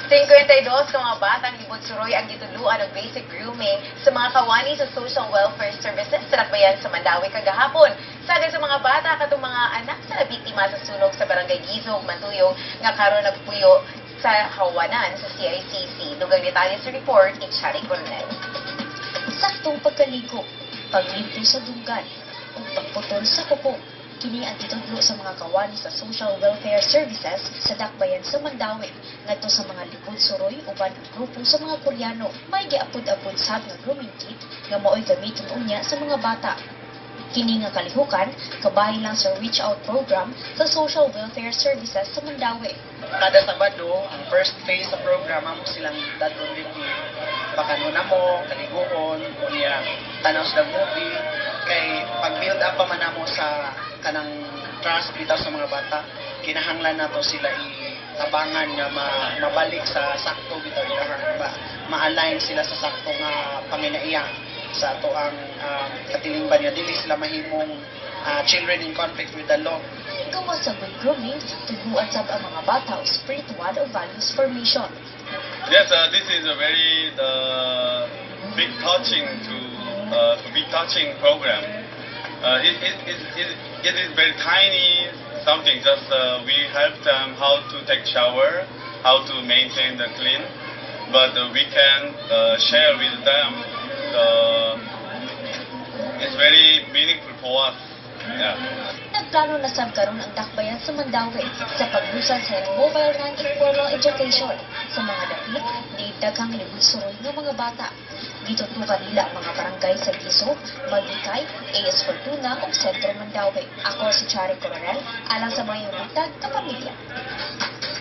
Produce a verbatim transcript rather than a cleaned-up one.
fifty-two ka mga batang libod suroy ang gituluan ng basic grooming sa mga kawani sa social welfare services sa Dakbayan sa Mandaue kagahapon. Sada sa mga bata katong mga anak sa nabiktima sa sunog sa Barangay Gizog, Mantuyong nga karon nagpuyo sa hawanan sa C I C C. Dugang detalye sa report ni Chari Coronel. Saktong pagkaligo, paglimpyo sa dunggan, o pagputol sa kuko. Kini ang gitudlo sa mga kawani sa social welfare services sa Dakbayan sa Mandaue ngadto sa mga likod suroy uban ang grupo sa mga Koreano. May giapod-apod sad nga grooming kit nga mao'y gamiton unya sa mga bata. Kini nga kalihukan kabahin lang sa reach out program sa social welfare services sa Mandaue. Kada Sabado, ang first phase sa programa mo silang dadron dito. Pakanuna mo, kaliguon, unya tanaw sa movie, kay pag-build up pa man namo sa kanang trust bitaw sa mga bata, kinahanglan nato sila i-tabangan nga ma mabalik sa sakto bitaw ilahang ba ma-align sila sa sakto nga panginaiya sa ato ang um, katilingban nga dili sila mahimong uh, children in conflict with the law. Gawa sa good grooming, tuguan sab ang mga bata o spiritual o values formation. Yes, uh, this is a very uh, big touching to uh, big touching program. Uh, it, it, it, it, it is very tiny something, just uh, we help them how to take shower, how to maintain the clean, but uh, we can uh, share with them. Uh, it's very meaningful for us. Yeah. Nagplano na sab karon ang Dakbayan sa Mandaue sa paglusad sa mobile ng informal education sa mga dapit ni daghang libod suroy ng mga bata. Gitutukan nila ang mga barangay sa Gizog, Malikay, A S Fortuna ug Sentro Mandaue. Ako si Chari Coronel, alang sa Maayong Buntag, Kapamilya.